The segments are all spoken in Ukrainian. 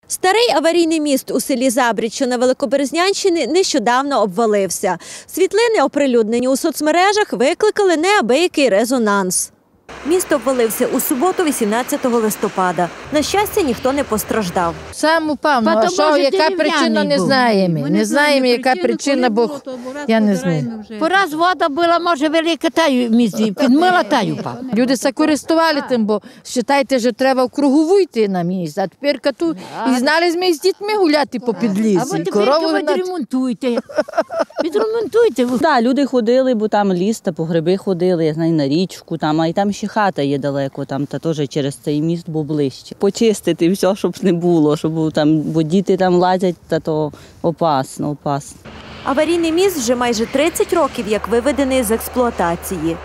Старий аварійний міст у селі Забрід, що на Великоберезнянщині, нещодавно обвалився. Світлини, оприлюднені у соцмережах, викликали неабиякий резонанс. Міст обвалився у суботу, 18 листопада. На щастя, ніхто не постраждав. Сам упав, а що, яка причина, не знаємо. Не знаємо, яка причина, бо я не знаю. Пораз вода була, може, велика, та й міст підмила, та й упав. Люди се користували тим, бо вважайте, що треба в кругову йти на міст, а тепер тут і знали ми з дітьми гуляти по підлізі. А тепер відремонтуйте. Відремонтуйте. Так, люди ходили, бо там ліс та по гриби ходили, я знаю, на річку, там, а й там ще хата є далеко, там, та теж через цей міст був ближче. Почистити все, щоб не було, щоб там, бо діти там лазять, та то опасно, опасно. Аварійний міст вже майже 30 років, як виведений з експлуатації.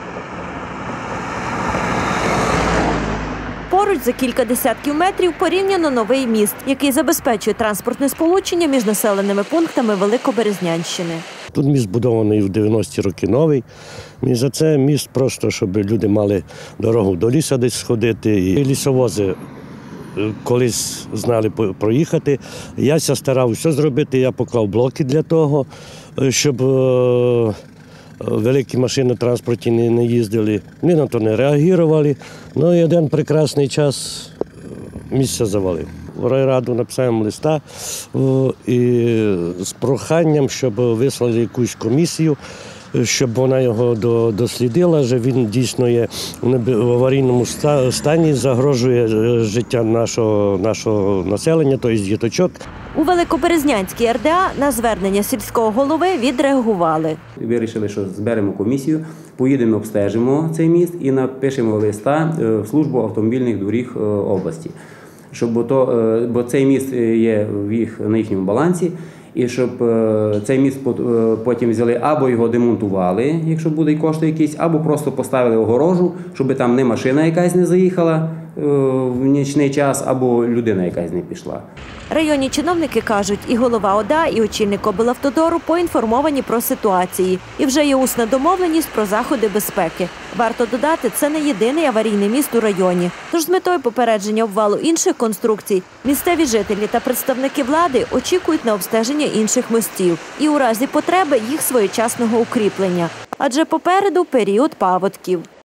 Поруч за кілька десятків метрів порівняно новий міст, який забезпечує транспортне сполучення між населеними пунктами Великоберезнянщини. Тут міст будований в 90-ті роки новий. І за це міст просто, щоб люди мали дорогу до лісу десь сходити. І лісовози колись знали проїхати. Я старався все зробити, я поклав блоки для того, щоб великі машини транспорті не їздили. Ми на то не реагували. Ну і один прекрасний час місце завалив. В райраду написав листа і з проханням, щоб вислали якусь комісію, щоб вона його дослідила, що він дійсно є в аварійному стані, загрожує життя нашого населення, тобто діточок. У Великоберезнянській РДА на звернення сільського голови відреагували. Вирішили, що зберемо комісію, поїдемо, обстежимо цей міст і напишемо листа в службу автомобільних доріг області. Бо цей міст є на їхньому балансі, і щоб цей міст потім взяли або його демонтували, якщо буде кошти якісь, або просто поставили огорожу, щоб там не машина якась не заїхала в нічний час, або людина якась не пішла. Районні чиновники кажуть, і голова ОДА, і очільник облавтодору поінформовані про ситуації. І вже є усна домовленість про заходи безпеки. Варто додати, це не єдиний аварійний міст у районі. Тож з метою попередження обвалу інших конструкцій місцеві жителі та представники влади очікують на обстеження інших мостів і у разі потреби їх своєчасного укріплення. Адже попереду період паводків.